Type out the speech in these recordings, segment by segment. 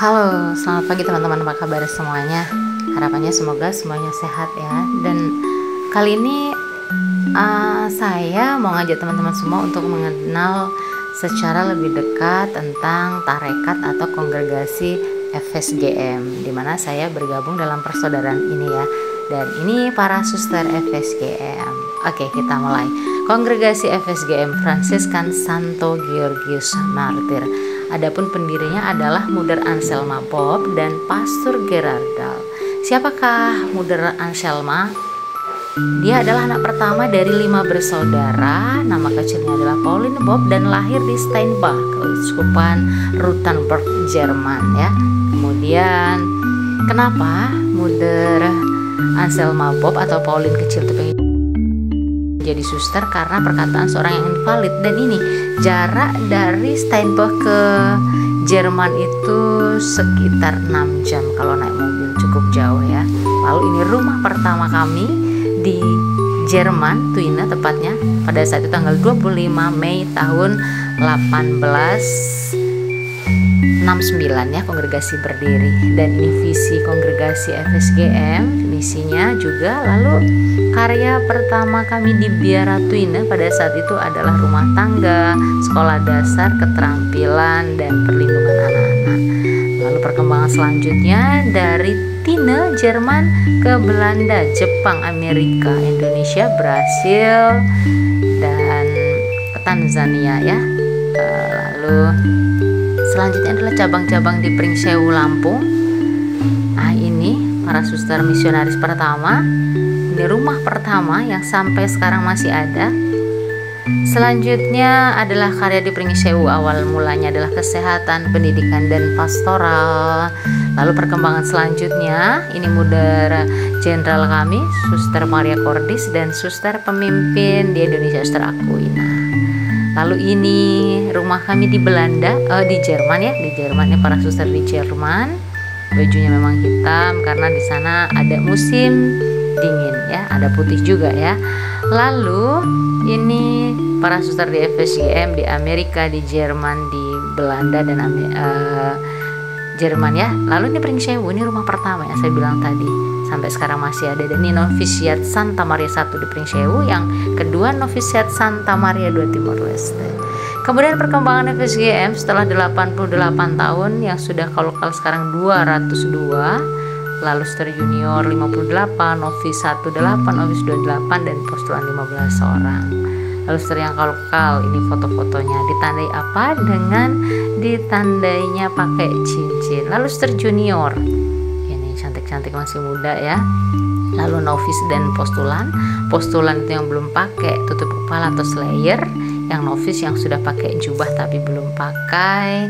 Halo, selamat pagi teman-teman, apa kabar semuanya? Harapannya semoga semuanya sehat ya. Dan kali ini saya mau ngajak teman-teman semua untuk mengenal secara lebih dekat tentang tarekat atau kongregasi FSGM, di mana saya bergabung dalam persaudaraan ini ya. Dan ini para suster FSGM. Oke, kita mulai. Kongregasi FSGM Fransiskan Santo Georgius Martir. Adapun pendirinya adalah Mother Anselma Bob dan Pastor Gerardal. Siapakah Mother Anselma? Dia adalah anak pertama dari 5 bersaudara. Nama kecilnya adalah Pauline Bob dan lahir di Steinbach, Keuskupan Rothenburg, Jerman ya. Kemudian kenapa Mother Anselma Bob atau Pauline kecil itu pengen jadi suster? Karena perkataan seorang yang invalid, dan ini jarak dari Steinbach ke Jerman itu sekitar 6 jam kalau naik mobil, cukup jauh ya. Lalu ini rumah pertama kami di Jerman, Thuine tepatnya, pada saat itu tanggal 25 Mei tahun 1869 ya, kongregasi berdiri. Dan ini visi kongregasi FSGM, misinya juga. Lalu karya pertama kami di Biara Thuine pada saat itu adalah rumah tangga, sekolah dasar, keterampilan, dan perlindungan anak-anak. Lalu perkembangan selanjutnya dari Thuine, Jerman, ke Belanda, Jepang, Amerika, Indonesia, Brasil, dan ke Tanzania ya. Lalu selanjutnya adalah cabang-cabang di Pringsewu, Lampung. Nah, ini para suster misionaris pertama. Ini rumah pertama yang sampai sekarang masih ada. Selanjutnya adalah karya di Pringsewu. Awal mulanya adalah kesehatan, pendidikan, dan pastoral. Lalu perkembangan selanjutnya, ini Mother Jenderal kami, Suster Maria Cordis, dan suster pemimpin di Indonesia, Suster Aquina. Lalu ini rumah kami di Belanda, di Jerman ya, di Jerman ya, para suster di Jerman. Bajunya memang hitam karena di sana ada musim dingin ya, ada putih juga ya. Lalu ini para suster di FSGM di Amerika, di Jerman, di Belanda, dan Jerman ya. Lalu ini Pringsewu, ini rumah pertama yang saya bilang tadi, sampai sekarang masih ada. Dan ini novisiat Santa Maria I di Pringsewu, yang kedua novisiat Santa Maria II Timor Leste. Kemudian perkembangan FSGM setelah 88 tahun yang sudah kalau sekarang 202. Lalu suster junior 58, novis 18, novis 28, dan postulan 15 orang. Lalu suster yang kalau ini foto-fotonya ditandai apa? Dengan ditandainya pakai cincin. Lalu suster junior, ini cantik-cantik masih muda ya. Lalu novis dan postulan. Postulan itu yang belum pakai tutup kepala atau slayer. Yang novis yang sudah pakai jubah tapi belum pakai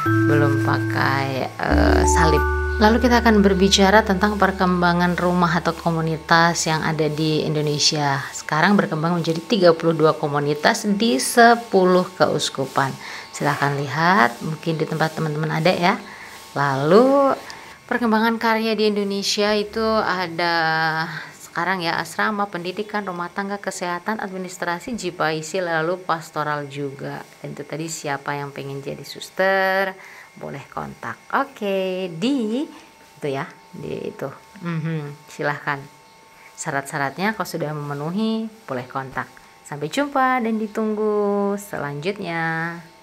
salib. Lalu kita akan berbicara tentang perkembangan rumah atau komunitas yang ada di Indonesia. Sekarang berkembang menjadi 32 komunitas di 10 keuskupan. Silahkan lihat, mungkin di tempat teman-teman ada ya. Lalu perkembangan karya di Indonesia itu ada sekarang ya, asrama, pendidikan, rumah tangga, kesehatan, administrasi, JIPAISI, lalu pastoral juga. Dan itu tadi siapa yang pengen jadi suster, boleh kontak. Oke, di itu ya, di itu. Silahkan. Syarat-syaratnya kalau sudah memenuhi, boleh kontak. Sampai jumpa dan ditunggu selanjutnya.